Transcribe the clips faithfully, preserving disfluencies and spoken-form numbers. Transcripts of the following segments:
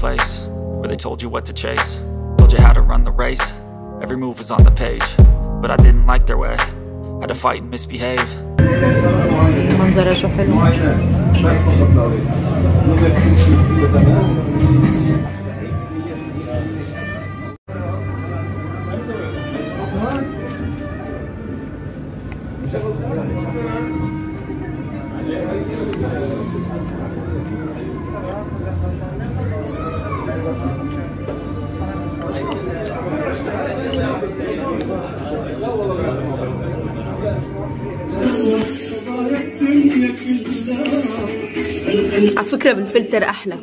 place where they told you what to chase, told you how to run the race. Every move was on the page, but I didn't like their way. Had to fight and misbehave. منظره شو حلو. على فكرة بالفلتر أحلى.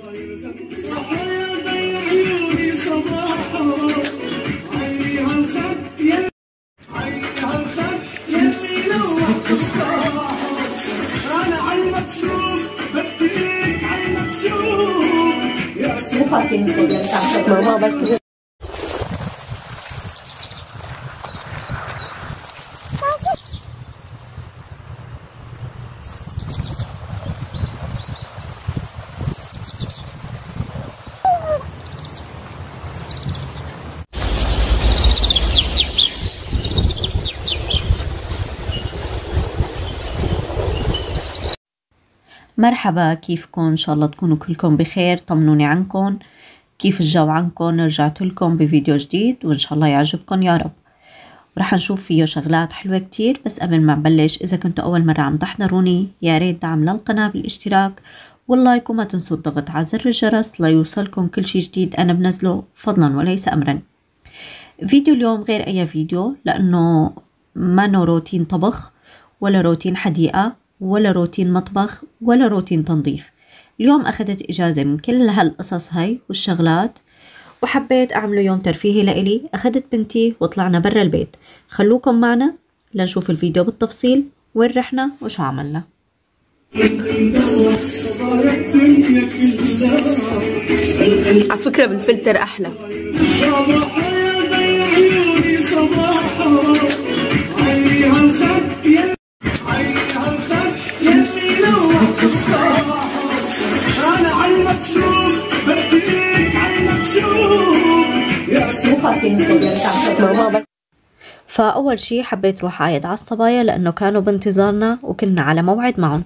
مرحبا، كيفكم؟ ان شاء الله تكونوا كلكم بخير. طمنوني عنكم، كيف الجو عنكم؟ رجعت لكم بفيديو جديد وان شاء الله يعجبكم يا رب. ورح نشوف فيه شغلات حلوة كتير. بس قبل ما نبلش، اذا كنتوا اول مرة عم تحضروني يا ريت دعم للقناة بالاشتراك واللايك، وما تنسوا الضغط على زر الجرس ليوصلكم كل شي جديد انا بنزله فضلا وليس امرا. فيديو اليوم غير اي فيديو، لانه ما نو روتين طبخ ولا روتين حديقة ولا روتين مطبخ ولا روتين تنظيف. اليوم أخذت إجازة من كل هالقصص هاي والشغلات، وحبيت أعمله يوم ترفيهي لإلي. أخذت بنتي وطلعنا برا البيت. خلوكم معنا لنشوف الفيديو بالتفصيل، وين رحنا وشو عملنا. على فكرة بالفلتر أحلى. فأول شي حبيت روح عايد على الصبايا، لأنه كانوا بانتظارنا وكلنا على موعد معهم.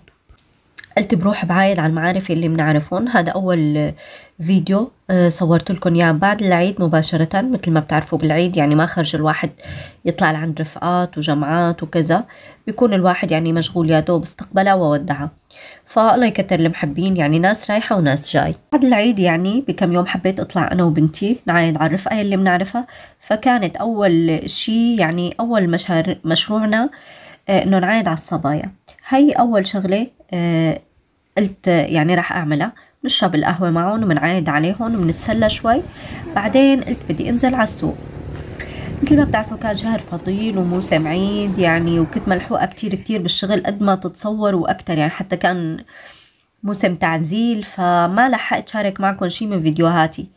قلت بروح بعايد على المعارف اللي بنعرفهم. هذا أول فيديو صورت لكم إياه بعد العيد مباشرة. مثل ما بتعرفوا بالعيد يعني ما خرج الواحد يطلع لعند رفقات وجمعات وكذا، بيكون الواحد يعني مشغول يا دوب استقبلها وودعها. فالله يكتر المحبين، يعني ناس رايحة وناس جاي. بعد العيد يعني بكم يوم حبيت اطلع انا وبنتي نعايد على الرفقة اللي بنعرفها. فكانت اول شي يعني اول مشار مشروعنا آه انه نعايد على الصبايا. هي اول شغلة آه قلت يعني راح اعملها. نشرب القهوة معهم ومنعايد عليهم ومنتسلى شوي. بعدين قلت بدي انزل على السوق. مثل ما بتعرفوا كان شهر فضيل وموسم عيد يعني، وكنت ملحوقة كتير كتير بالشغل قد ما تتصور وأكتر يعني. حتى كان موسم تعزيل، فما لحقت شارك معكم شي من فيديوهاتي.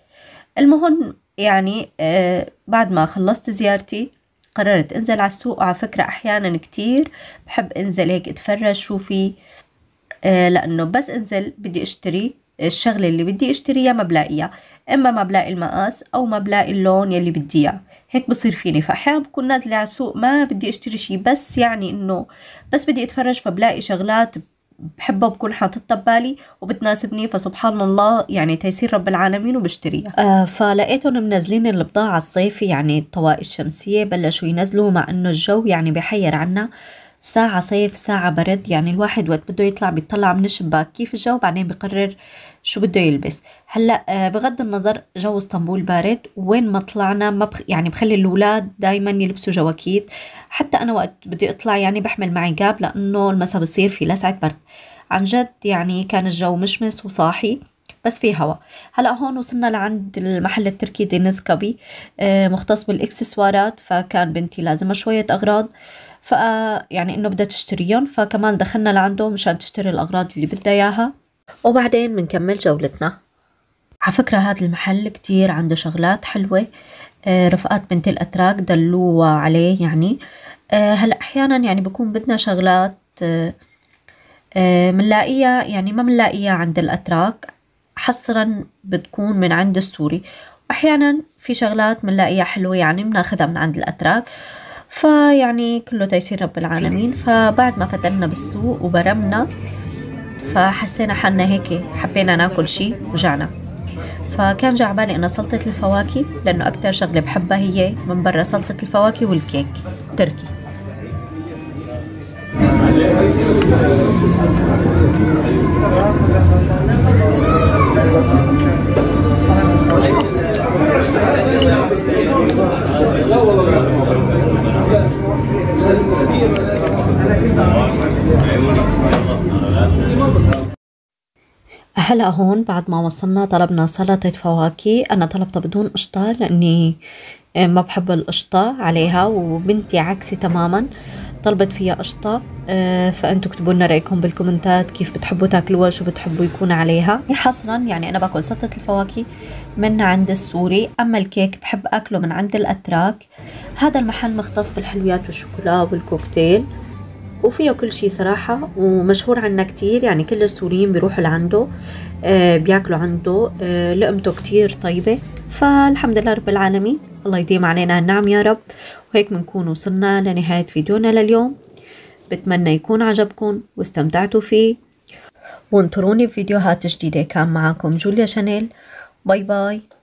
المهم يعني آه بعد ما خلصت زيارتي قررت انزل على السوق. وعلى فكرة أحيانا كتير بحب انزل هيك اتفرج شو في آه لأنه بس انزل بدي اشتري الشغلة اللي بدي اشتريها ما بلاقيها، اما ما بلاقي المقاس او ما بلاقي اللون يلي بدي اياه. هيك بصير فيني. فاحيانا بكون نازله على السوق ما بدي اشتري شيء، بس يعني انه بس بدي اتفرج، فبلاقي شغلات بحبها بكون حاططها ببالي وبتناسبني، فسبحان الله يعني تيسير رب العالمين وبشتريها. آه فلقيتهم منزلين البضاعة الصيفي، يعني الطواقي الشمسية بلشوا ينزلوا، مع انه الجو يعني بحير عنا. ساعة صيف ساعة برد، يعني الواحد وقت بده يطلع بيطلع من الشباك كيف الجو، بعدين بقرر شو بده يلبس. هلا بغض النظر جو اسطنبول بارد، وين ما طلعنا ما بخ يعني بخلي الاولاد دايما يلبسوا جواكيت. حتى انا وقت بدي اطلع يعني بحمل معي جاب، لانه المسا بصير في لسعة برد. عن جد يعني كان الجو مشمس وصاحي بس في هوا. هلا هون وصلنا لعند المحل التركي دينيز كابي مختص بالاكسسوارات. فكان بنتي لازمها شوية اغراض، ف يعني انه بدها تشتريهم، فكمان دخلنا لعنده مشان تشتري الاغراض اللي بدها اياها، وبعدين بنكمل جولتنا. على فكرة هذا المحل كتير عنده شغلات حلوة. آه رفقات بنت الاتراك دلوا عليه يعني. آه هلا احيانا يعني بكون بدنا شغلات آه آه منلاقيها يعني ما منلاقيها عند الاتراك. حصرا بتكون من عند السوري، وأحيانا في شغلات بنلاقيها حلوة يعني بناخدها من عند الأتراك. فيعني كله تيسير رب العالمين. فبعد ما فتنا بالسوق وبرمنا فحسينا حالنا هيك حبينا ناكل شي وجعنا، فكان جا عبالي أنا سلطة الفواكه، لأنه أكتر شغلة بحبها هي من برا سلطة الفواكه والكيك تركي. هلا هون بعد ما وصلنا طلبنا سلطة فواكه. أنا طلبتها بدون قشطة لأني ما بحب القشطة عليها، وبنتي عكسي تماما طلبت فيها قشطة. فأنتوا اكتبوا لنا رأيكم بالكومنتات كيف بتحبوا تاكلوها، شو بتحبوا يكون عليها. حصرا يعني أنا باكل سلطة الفواكه من عند السوري، أما الكيك بحب أكله من عند الأتراك. هذا المحل مختص بالحلويات والشوكولا والكوكتيل، وفيه كل شيء صراحة، ومشهور عنا كتير، يعني كل السوريين بيروحوا لعنده آه بياكلوا عنده. آه لقمته كتير طيبة. فالحمد لله رب العالمين، الله يديم علينا النعم يا رب. وهيك بنكون وصلنا لنهاية فيديونا لليوم. بتمنى يكون عجبكم واستمتعتوا فيه، وانطروني بفيديوهات جديدة. كان معكم جوليا شانيل. باي باي.